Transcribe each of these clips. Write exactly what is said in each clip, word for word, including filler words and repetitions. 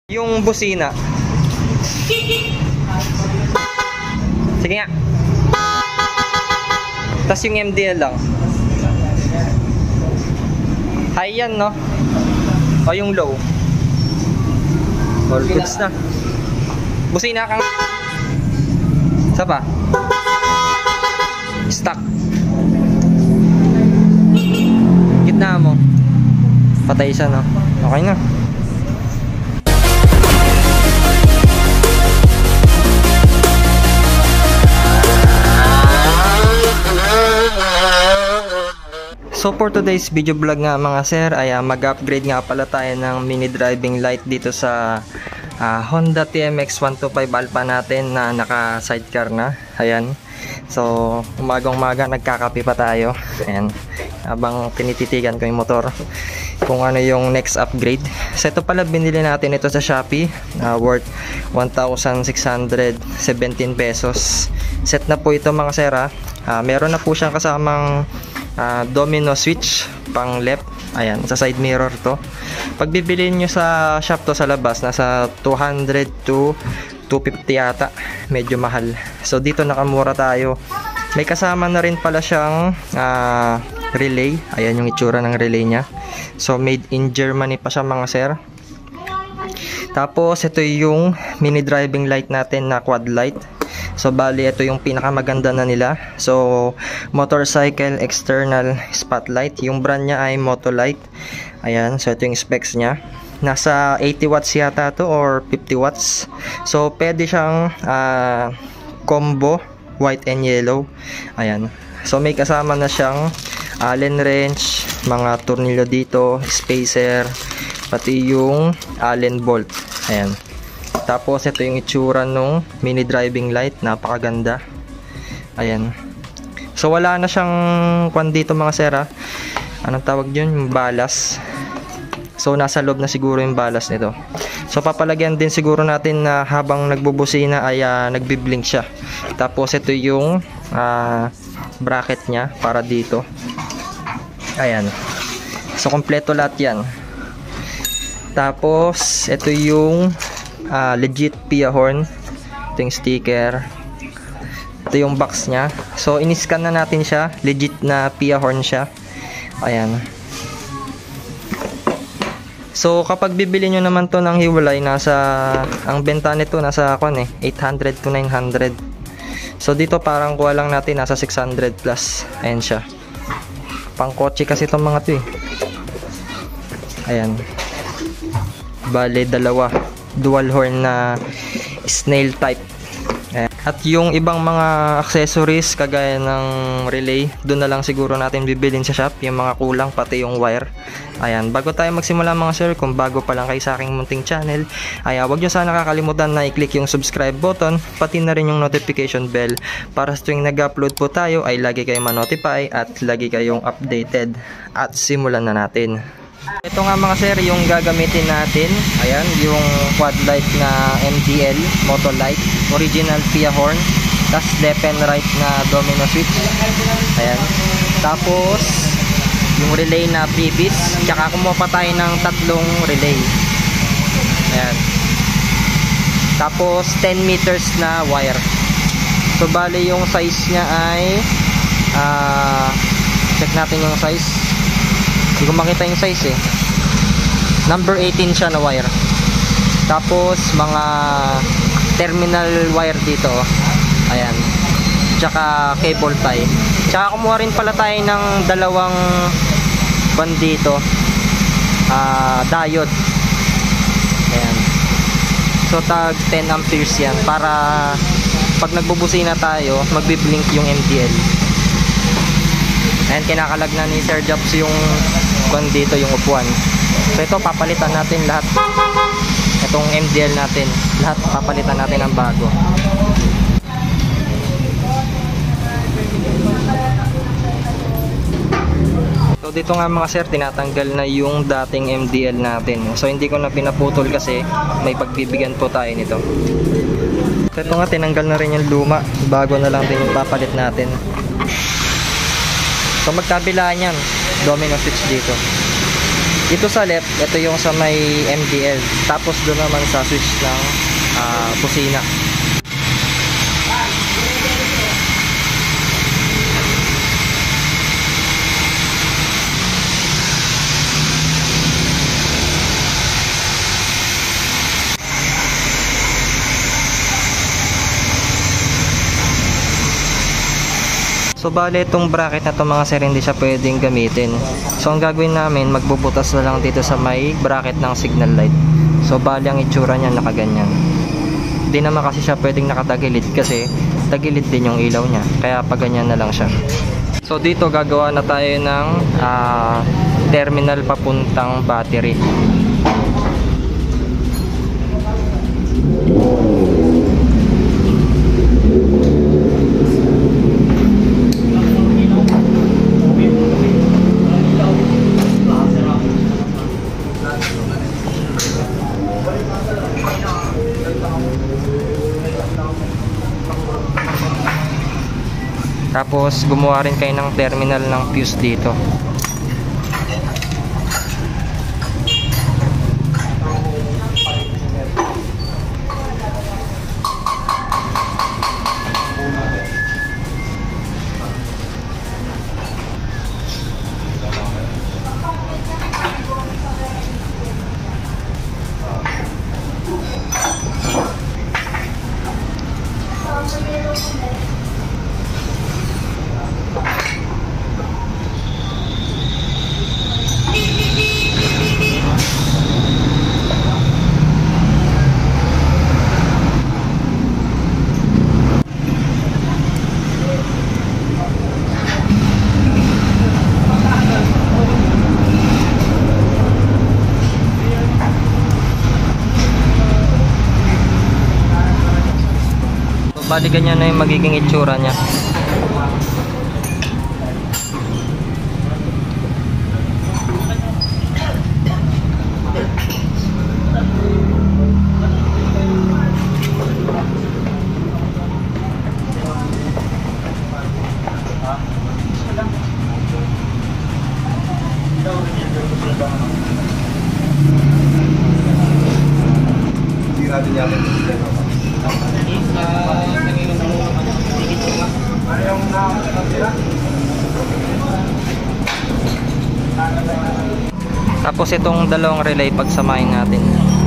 Yung busina. Sige nga. Tapos yung M D L lang. High yan, no? O yung low. All goods na. Busina kang... Isa pa? Stock. Gitna mo. Patay siya, no? Okay na. So for today's video vlog nga mga sir ay uh, mag-upgrade nga pala tayo ng mini driving light dito sa uh, Honda T M X one twenty-five Alpha natin na naka sidecar na. Ayan. So umagang umaga nagkakape pa tayo. Ayan. Habang tinititigan ko yung motor kung ano yung next upgrade. So ito pala binili natin ito sa Shopee, uh, worth one thousand six hundred seventeen pesos. Set na po ito mga sir. Uh, meron na po siyang kasamang Uh, domino switch pang left. Ayan, sa side mirror to. Pag bibilin nyo sa shop to sa labas, nasa two hundred to two fifty yata. Medyo mahal. So dito nakamura tayo. May kasama na rin pala siyang uh, relay. Ayan yung itsura ng relay nya. So made in Germany pa siya mga sir. Tapos ito yung mini driving light natin na quad light. So bali ito yung pinakamaganda na nila. So motorcycle external spotlight. Yung brand niya ay Motolight. Ayan, so ito yung specs niya. Nasa eighty watts yata to or fifty watts. So pwede siyang uh, combo white and yellow. Ayan. So may kasama na siyang Allen wrench, mga tornilyo dito, spacer, pati yung Allen bolt. Ayan. Tapos ito yung itsura nung mini driving light, napakaganda. Ayan. So wala na siyang kwan dito mga sir. Anong tawag yun? Yung balas. So nasa loob na siguro yung balas nito. So papalagyan din siguro natin na habang nagbubusina ay uh, nagbi-blink siya. Tapos ito yung uh, bracket nya para dito. Ayan. So kompleto lahat yan. Tapos ito yung Uh, legit Pia horn. Ito yung sticker. Ito yung box nya. So in-scan na natin siya. Legit na Pia horn siya. Ayan. So kapag bibili nyo naman to ng hiwalay, nasa ang benta nito nasa kwan eh eight hundred to nine hundred. So dito parang kuha lang natin nasa six hundred plus. Ayan siya. Pang kotse kasi itong mga to eh. Ayan. Bale dalawa, dual horn na snail type. Ayan. At yung ibang mga accessories kagaya ng relay, doon na lang siguro natin bibilin sa shop, yung mga kulang pati yung wire. Ayan, bago tayo magsimula mga sir, kung bago pa lang kayo sa aking munting channel, ay uh, wag nyo sana kakalimutan na i-click yung subscribe button, pati na rin yung notification bell para sa tuwing nag-upload po tayo ay lagi kayong ma-notify at lagi kayong updated. At simulan na natin. Ito nga mga sir yung gagamitin natin. Ayan, yung quad light na M D L Motolight, original Pia horn, tas left and right na domino switch. Ayan. Tapos yung relay na previous, tsaka kumuha pa tayo ng tatlong relay. Ayan. Tapos ten meters na wire. So bali yung size nya ay uh, check natin yung size. Hindi ko makita yung size eh. Number eighteen siya na wire. Tapos mga terminal wire dito. Ayan. Tsaka cable tie. Tsaka kumuha rin pala tayo ng dalawang band dito. Uh, diode. Ayan. So tag ten amperes yan. Para pag nagbubusina tayo, magbi-blink yung M D L. Ayan, kinakalag na ni Sir Jobs yung kung dito yung upuan. So ito papalitan natin lahat. Itong M D L natin, lahat papalitan natin ng bago. So dito nga mga sir, tinatanggal na yung dating M D L natin. So hindi ko na pinaputol kasi may pagbibigyan po tayo nito. So ito nga, tinanggal na rin yung luma. Bago na lang din yung papalit natin. So magkabilaan yan, domino switch dito. Dito sa left, ito yung sa may M D L. Tapos doon naman sa switch ng uh, kusina. So bale itong bracket na to mga sir, hindi siya pwedeng gamitin. So ang gagawin namin, magbubutas na lang dito sa may bracket ng signal light. So bale ang itsura niya nakaganyan. Hindi naman kasi siya pwedeng nakatagilid kasi tagilid din yung ilaw niya. Kaya pag ganyan na lang siya. So dito gagawa na tayo ng uh, terminal papuntang battery. Tapos gumawa rin kayo ng terminal ng fuse dito. Bali ganyan na yung magiging itsura niya. Tapos itong dalawang relay pagsamahin natin.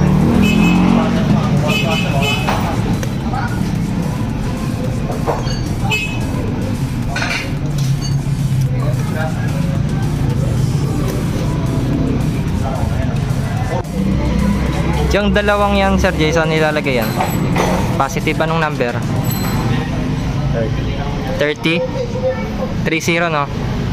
Yung dalawang yan Sir Jay, saan nilalagay yan? Positive anong number? thirty? thirty no?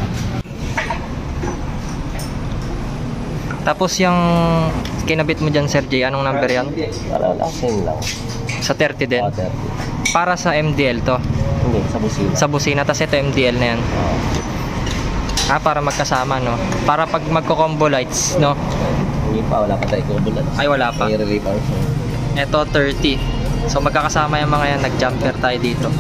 Tapos yung kinabit mo dyan Sir Jay, anong number yan? Wala lang, same lang. Sa thirty din? Oh, thirty. Para sa M D L to? Hindi, sa busina. Sa busina, tapos ito M D L na yan. Oh. Ah, para magkasama no? Para pag magko-combo lights no? Hindi pa, wala pa tayo kubulan. Ay wala pa. May relay power. Ito thirty. So magkakasama yung mga yan, nag-jumper tayo dito.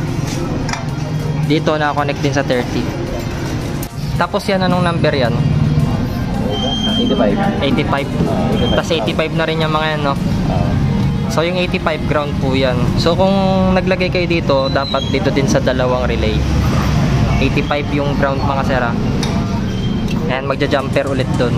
Dito na-connect din sa thirty. Tapos yan, anong number yan? eighty-five. eighty-five. Uh, Tapos eighty-five na rin yung mga yan no? Uh, So yung eighty-five ground po yan. So kung naglagay kayo dito, dapat dito din sa dalawang relay. eighty-five yung ground mga sera. And magja-jumper ulit dun.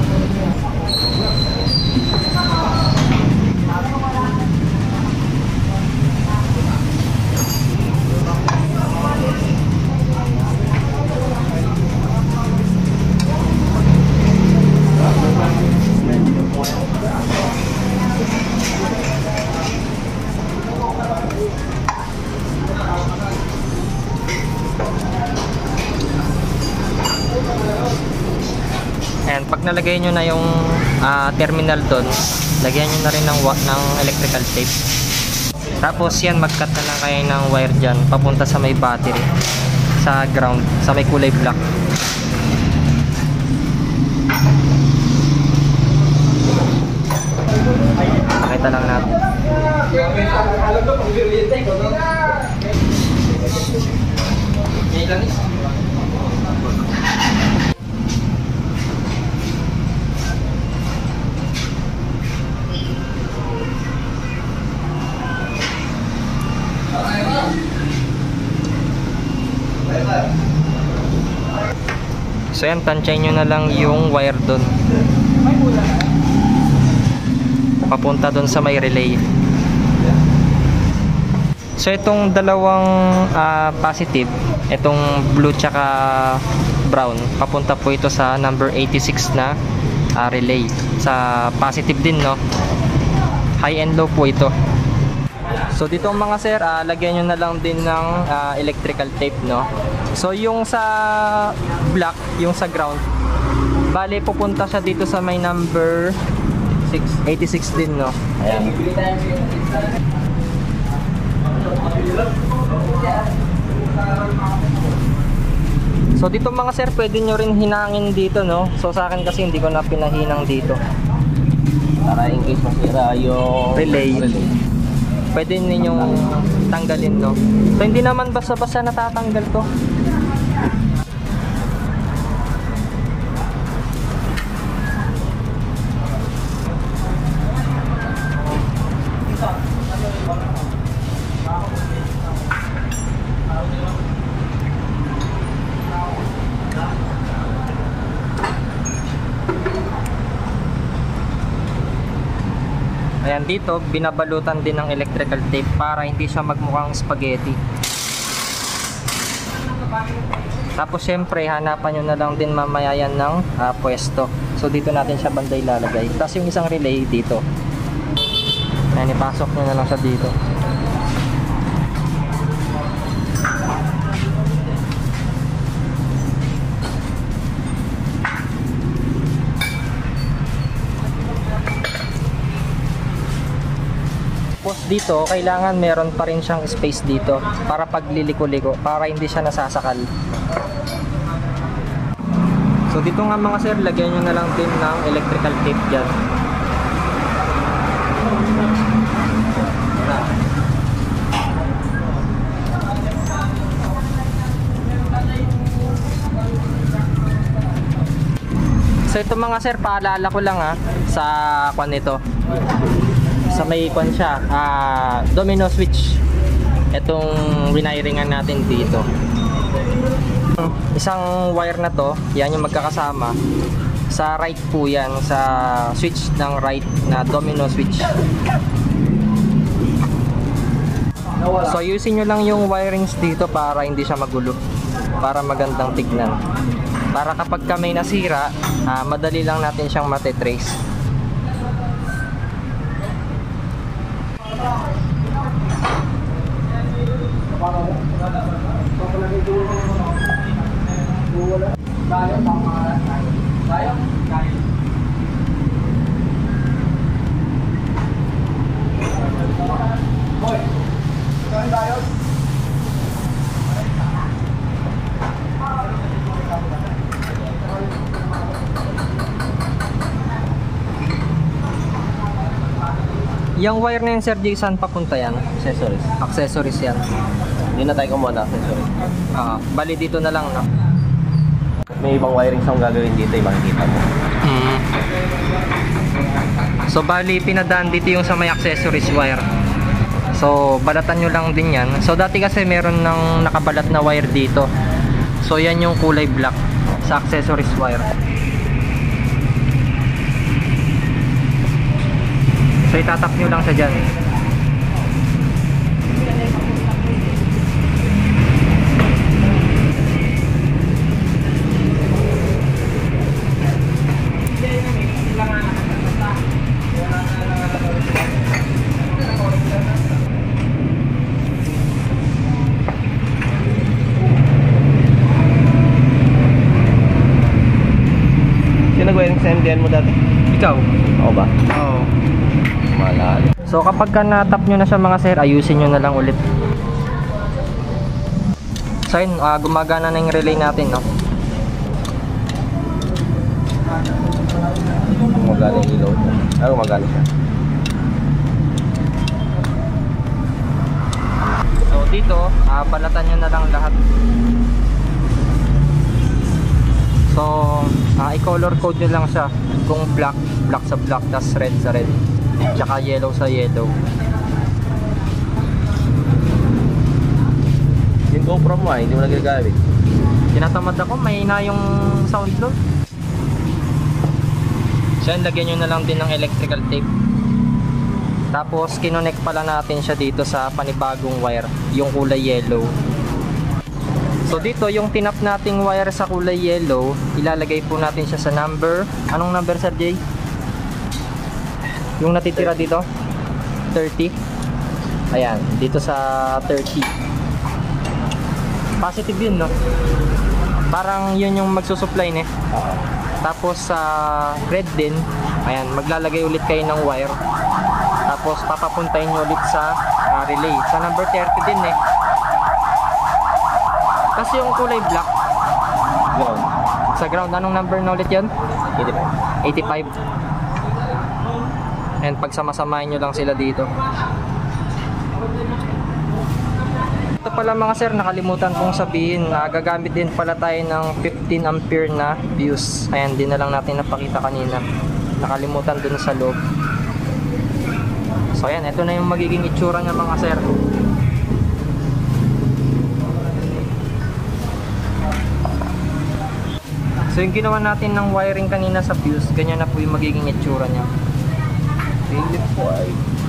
And pag nalagay nyo na yung uh, terminal doon, lagyan nyo na rin ng, ng electrical tape. Tapos yan, mag-cut na lang kayo ng wire dyan papunta sa may battery, sa ground, sa may kulay black. Pakita lang natin. So yan, tansyahin nyo na lang yung wire doon. Papunta doon sa may relay. So itong dalawang uh, positive, itong blue tsaka brown, papunta po ito sa number eighty-six na uh, relay. Sa positive din, no? High and low po ito. So dito mga sir, uh, lagyan nyo na lang din ng uh, electrical tape, no? So yung sa black, yung sa ground, bale pupunta siya dito sa may number eighty-six din, no? Ayan. So dito mga sir, pwede nyo rin hinangin dito, no? So sa akin kasi hindi ko na pinahinang dito. Para in case masira yung Relay. relay. Pwede ninyong tanggalin, no? So hindi naman basta-basta natatanggal to. Ayan, dito binabalutan din ng electrical tape para hindi siya magmukhang spaghetti. Tapos syempre hanapan nyo na lang din mamaya yan ng uh, pwesto. So dito natin siya banda ilalagay. Tapos yung isang relay dito, ayan, ipasok nyo na lang siya dito. Tapos dito, kailangan meron pa rin siyang space dito para pagliliko-liko, para hindi siya nasasakal. So dito nga mga sir, lagyan nyo na lang din ng electrical tape dyan. So ito mga sir, paalala ko lang ha, sa kwan nito. Sa may kwan siya, uh, domino switch. Itong winiringan natin dito. Isang wire na to, yan yung magkakasama. Sa right po yan, sa switch ng right na domino switch. So ayusin nyo lang yung wirings dito para hindi siya magulo, para magandang tignan, para kapag ka may nasira, uh, madali lang natin siyang matetrace. Yung wire na yun, Sir Jay, saan papunta yan? Accessories. Accessories yan. Hindi na tayo kumuha ng accessories. Ah, bali dito na lang, no? May ibang wiring sa gagawin dito, ibang kita mo. Mm. So bali pinadaan dito yung sa may accessories wire. So balatan nyo lang din yan. So dati kasi meron ng nakabalat na wire dito. So yan yung kulay black sa accessories wire. So itatap nyo lang siya dyan. Sino ba yung S M D N mo dati? Ikaw? Ako ba? Oo. Malala. So kapag ka natap nyo na siya mga sir, ayusin nyo na lang ulit. So yun, uh, gumagana na yung relay natin, no? Gumagana yung ilaw. Ah, gumagana siya. So dito, uh, balatan nyo na lang lahat. So, uh, i-color code nyo lang siya. Kung black, black sa black, tas red sa red, tsaka yellow sa yellow. Yung GoPro mo ah, hindi mo na ginagamit. Tinatamad ako, may na yung sound nun. So yan, lagyan nyo na lang din ng electrical tape. Tapos kinonect pala natin siya dito sa panibagong wire, yung kulay yellow. So dito yung tinap nating wire sa kulay yellow, ilalagay po natin siya sa number. Anong number, Sir Jay? Yung natitira dito? thirty. Ayan, dito sa thirty. Positive yun, no? Parang yun yung magsusupply, ne? Tapos sa red din, ayan, maglalagay ulit kayo ng wire. Tapos papapuntahin nyo ulit sa uh, relay. Sa number thirty din, eh. Kasi yung kulay black Ground. sa ground, anong number na ulit yun? eighty-five. eighty-five. And pag sama-samahin nyo lang sila dito. Ito pala mga sir, nakalimutan kong sabihin na gagamit din pala tayo ng fifteen ampere na fuse. Ayan, din na lang natin napakita kanina. Nakalimutan dun sa loob. So ayan, ito na yung magiging itsura niya mga sir. So yung ginawa natin ng wiring kanina sa fuse, ganyan na po yung magiging itsura niya. Philip po ay.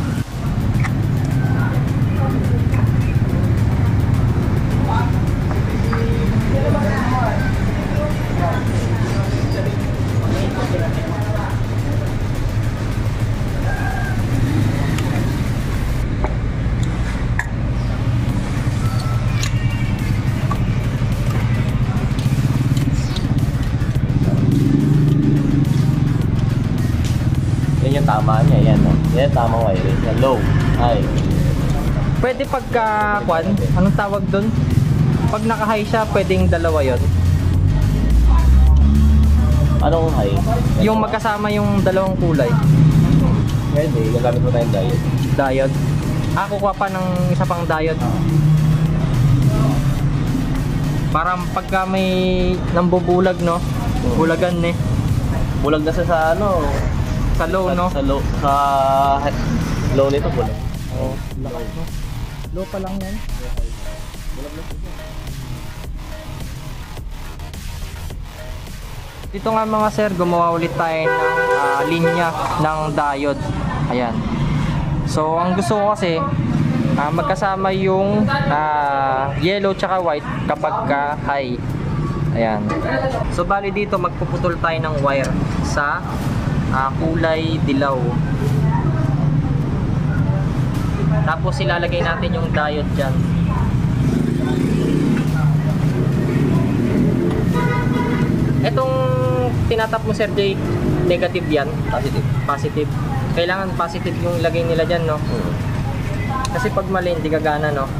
Yan yung tama niya, yan no? Yan yung tamang wiring. Yan low, high. Pwede pagka kwan, anong tawag dun? Pag naka-high siya, pwedeng dalawa yon. Anong high? Yung magkasama yung dalawang kulay. Pwede, gagamit mo tayong diode. Diode. Ah, kukuha pa ng isa pang diode. Para pagka may nambubulag, no? Bulagan, eh. Bulag na siya sa ano? Sa low, no? Sa low, sa low nito bulag. Oh, lakas, no? Low pa lang yan. Dito nga mga sir, gumawa ulit tayo ng uh, linya ng diode. Ayan. So, ang gusto ko kasi, uh, magkasama yung uh, yellow tsaka white kapag ka high. Ayan. So, bali dito, magpuputol tayo ng wire sa uh, kulay dilaw. Tapos, ilalagay natin yung diode dyan. Etong tinatap mo, Sir Jay, negative yan? Positive. Positive. Kailangan positive yung ilagay nila dyan, no? Hmm. Kasi pag mali, hindi gagana, no?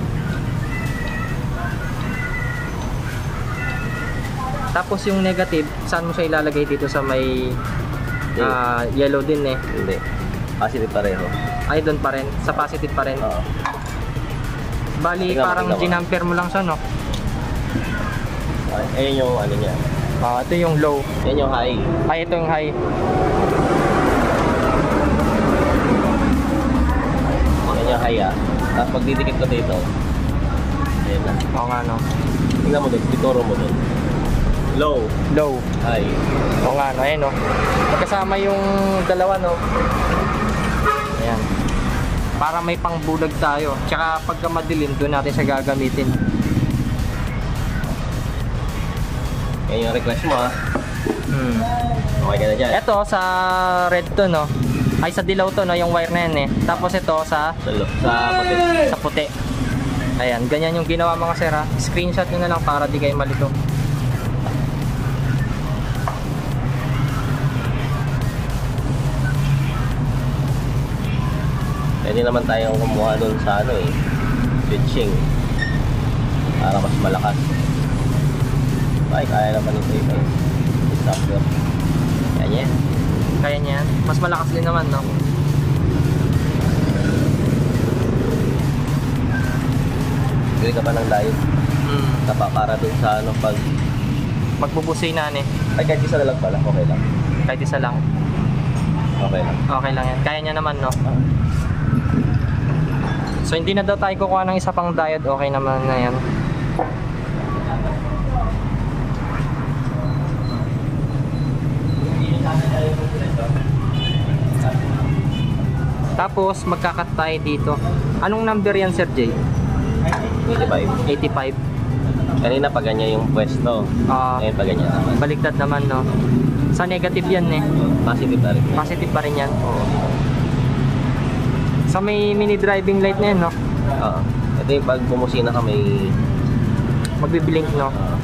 Tapos yung negative, saan mo siya ilalagay dito sa may uh, yellow din, eh? Hindi. Positive pareho. Ay, doon pa rin. Sa positive pa rin. Oo. Bali, Tingnan mo, parang tingnan mo. ginampere mo lang siya, no? Okay. Ayun yung ano niya. Ah, ito yung low. Yan yung high. Ay, ito yung high. Yan yung high ah. Tapos pag didikit ko dito, ayan na. Oo nga, no? Tingnan mo doon, bitoro mo doon. Low, Low. high. Oo nga, no? Ayan, no? Magkasama yung dalawa, no? Ayan. Para may pangbulag tayo. Tsaka pagka madilim, doon natin siya gagamitin. Yan yung request mo ah. Hmm. Okay ka na dyan. Ito, sa red to, no? Ay, sa dilaw to, no? Yung wire na yan, eh. Tapos ito, sa, Sa, lo- sa puti. sa puti. Ayan, ganyan yung ginawa mga sir, ha? Screenshot nyo na lang para di kayo malito. Pwede naman tayong kumuha doon sa ano eh. Switching. Para mas malakas. Ay, kaya naman ito ito. Stopper. Yan yan. Kaya niyan. Mas malakas din naman, no? Bili ka pa ng diode. Hmm. Tapa para doon sa ano pag... Magbubusinan, eh. Ay, kahit isa na lang pala. Okay lang. Kahit isa lang. Okay lang. Okay lang yan. Kaya niya naman, no? So, hindi na daw tayo kukuha ng isa pang diode. Okay naman na yan. Tapos magkakat tayo dito. Anong number yan, Sir Jay? eighty-five. eighty-five. Kanina pa ganyan yung pwesto. Ah, Ngayon pa ganyan naman. baliktad naman, no? Sa negative yan eh. Positive na rin. Positive pa rin yan. Oo. Sa may mini driving light na yan, no? Oo. Ito yung pag bumusina ka may... Magbiblink, no? Uh,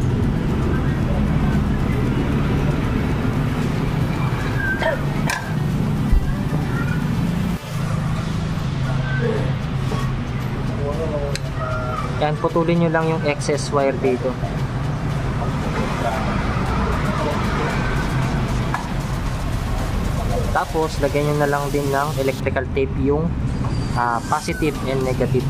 Yan, putulin nyo lang yung excess wire dito. Tapos, lagyan nyo na lang din ng electrical tape yung uh, positive and negative.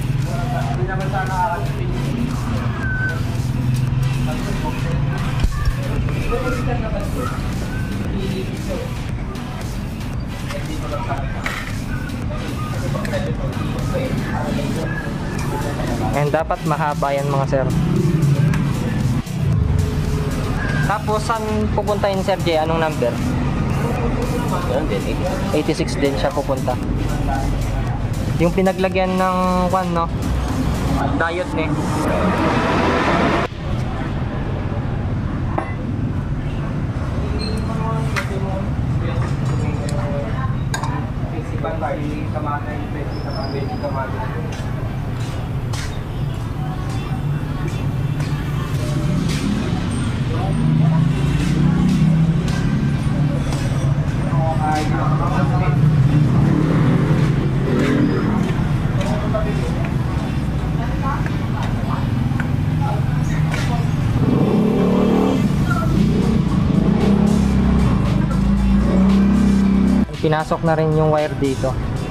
And dapat mahaba yan mga sir. Tapos saan pupunta yun Sir J? Anong number? Ganun din, eighty-six. eighty-six din siya pupunta. Yung pinaglagyan ng one, no? Diode ni. Pinasok na rin yung wire dito.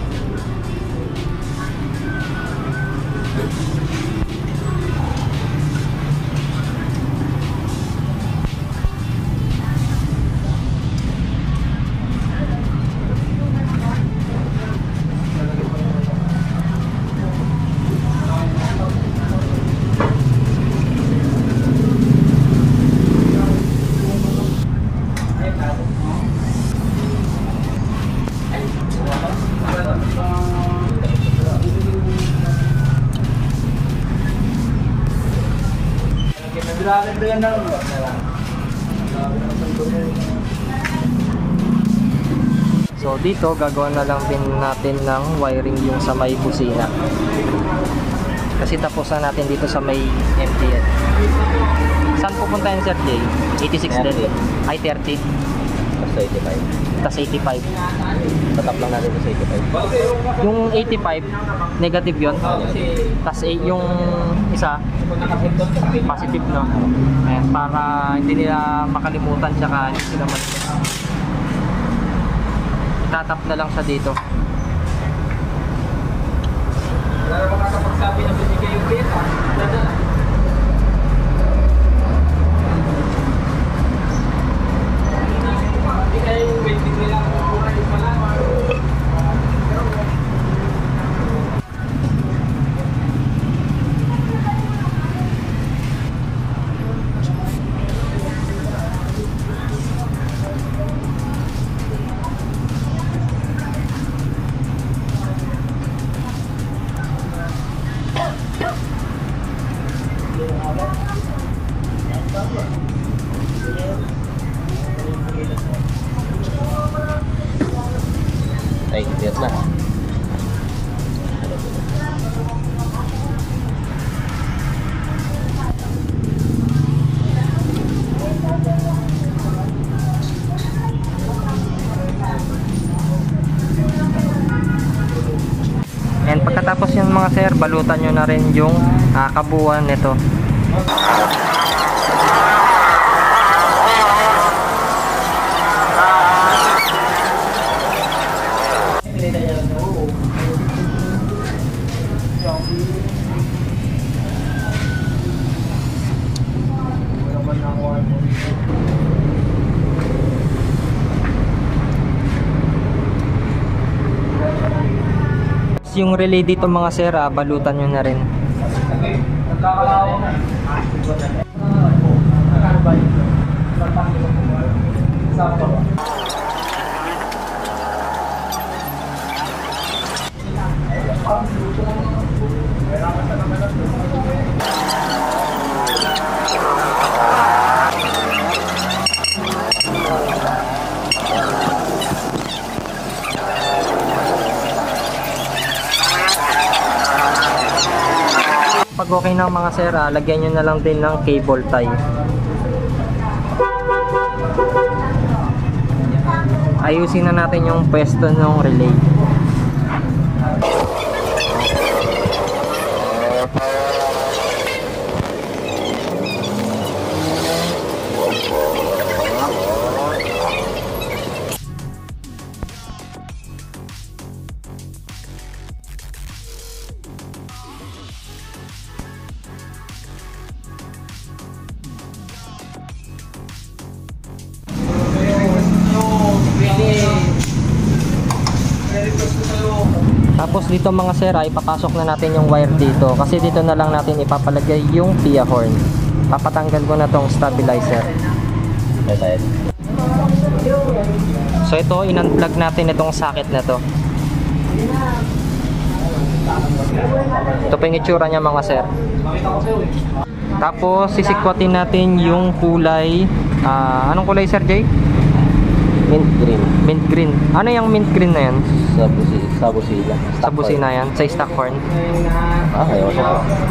So dito gagawa na lang din natin ng wiring yung sa may busina. Kasi tapos na natin dito sa may M T N. Saan pupunta yung Sir J? eighty-six din. Ay thirty. Basta eighty-five. Tas eighty-five. Tatap lang natin sa eighty-five. Yung eighty-five, negative yun. Tas eh, yung isa, positive, no? Ayan, para hindi nila makalimutan tsaka hindi sila mag- itatap na lang siya dito. Wala makakapagsabi na binigay yung beta. Hindi kaya yung waiting nila mura yung pala. Ay, clear na. And pagkatapos yun mga sir, balutan nyo na rin yung uh, kabuuan nito. Yung relay dito mga sir, ah, balutan nyo na rin. kapag okay na mga sir, ah, lagyan nyo na lang din ng cable tie. Ayusin na natin yung pwesto ng relay. Tapos dito mga sir ay papasok na natin yung wire dito kasi dito na lang natin ipapalagay yung P I A horn. Papatanggal ko na tong stabilizer. So ito, in-unplug natin itong socket na to. Ito pa yung itsura niya mga sir. Tapos sisikwatin natin yung kulay, uh, anong kulay sir Jay? Mint green. Mint green. Ano yung mint green na yan? Sa busi, sa busina. Sa busina yan, sa stock horn. Ah, ayaw siya.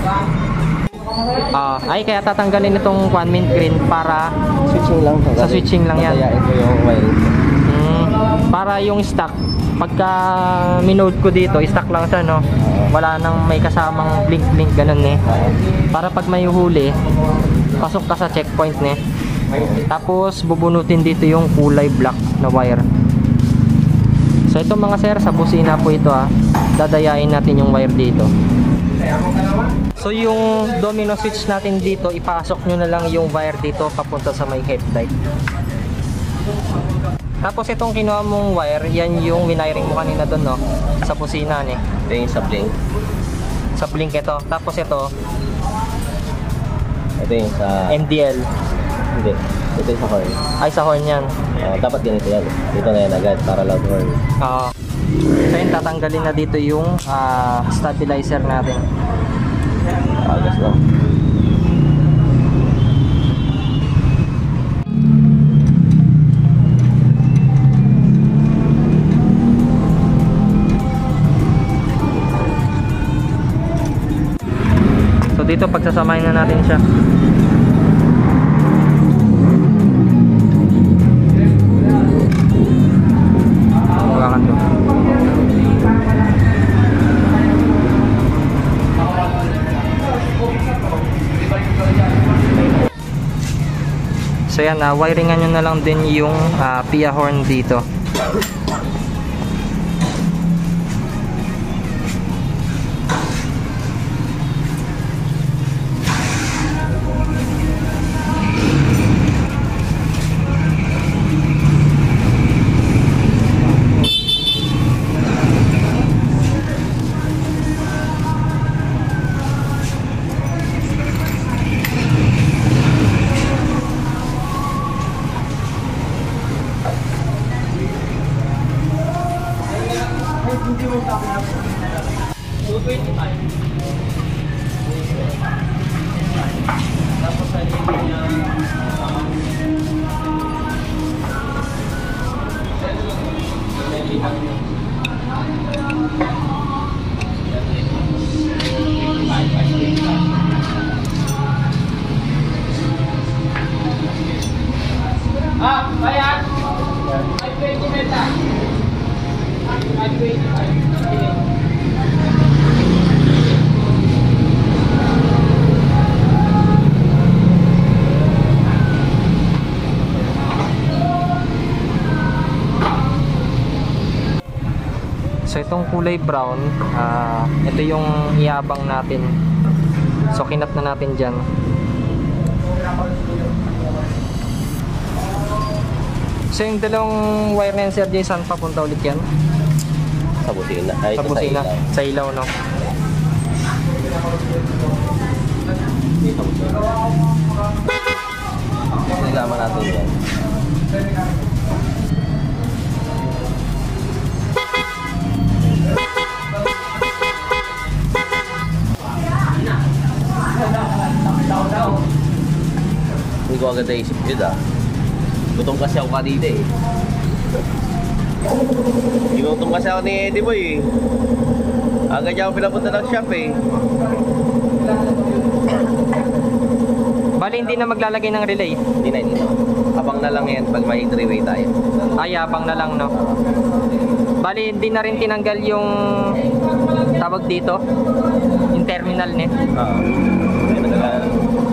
Ah, ay kaya tatanggalin itong one mint green para Switching lang. Sa switching lang yan. Kaya ito yung wire. mm, para yung stock pagka minode ko dito, stock lang siya no. Wala nang may kasamang blink blink ganun eh. Para pag may huli, pasok ka sa checkpoint ne. Tapos bubunutin dito yung kulay black na wire. So ito mga sir, sa busina po ito ah. Dadayain natin yung wire dito. So yung domino switch natin dito, ipasok nyo na lang yung wire dito papunta sa may headlight. Tapos itong kinuha mong wire, yan yung winiring mo kanina doon no, sa busina eh. Ito yung sa blink. Sa blink ito. Tapos ito, Ito yung sa... M D L. Hindi. Ito yung sa horn. Ay sa horn yan. Uh, dapat ganito yan. Dito na yan agad para loud horn. Oo. So yun, tatanggalin na dito yung uh, stabilizer natin. Agas lang. So dito pagsasamahin na natin siya. Hawakan to. So yan, uh, wiringan nyo na lang din yung uh, P I A horn dito. Ah, bayad. five twenty meta. five twenty-five. So itong kulay brown, uh, ito yung iabang natin. So kinat na natin dyan. So yung dalawang wire na yan Sir Jay, saan papunta ulit yan? Sa busina. Ay, Sa ito busina, Sa ilaw. sa ilaw no? Sa busina. Nalaman natin yan. Hindi ko agad naisip yun ah. Gutom kasi ako kanina eh. Ginutom kasi ako ni Eddie Boy eh. Agad niya ako pinapunta ng shop eh. Bali, hindi na maglalagay ng relay. Hindi na, hindi na. Abang na lang yan pag may three-way tayo. Ay, abang na lang, no? Bali, hindi na rin tinanggal yung tawag dito. Yung terminal net. Oo. Ayun na lang.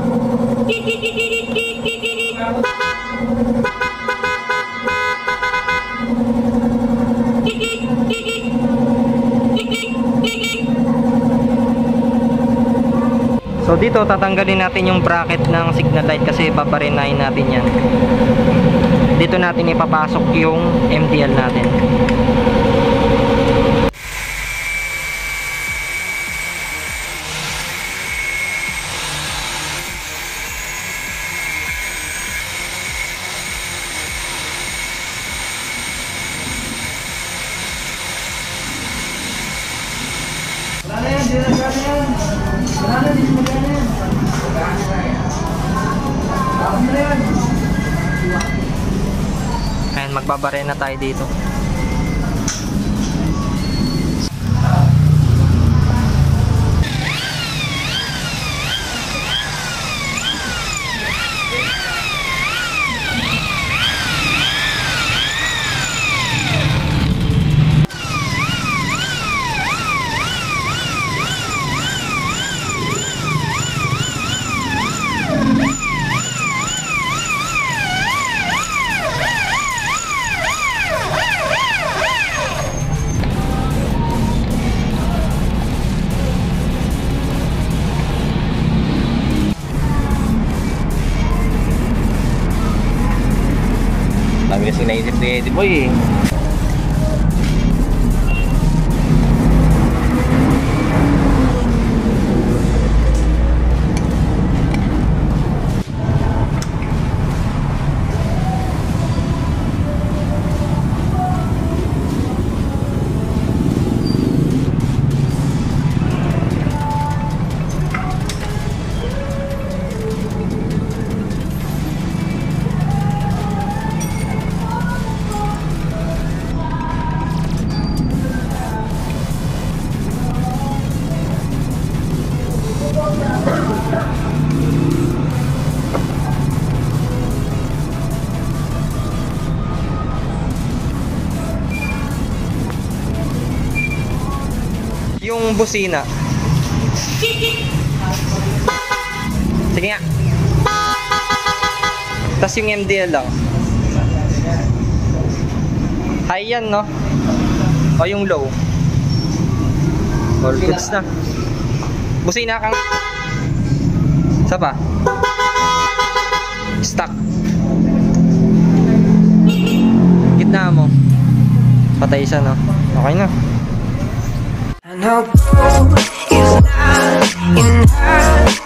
So dito tatanggalin natin yung bracket ng signal light kasi paparinahin natin yan. Dito natin ipapasok yung M T L natin. Ayan, magbabare na tayo dito. Dami kasi naisip ni Eddie Boy eh. Yung busina. Sige nga. Tapos yung M D L lang. High yan, no? O yung low. All goods na. Busina kang... Isa pa. Stock. Gitna mo. Patay siya, no? Okay na. I know gold is not enough.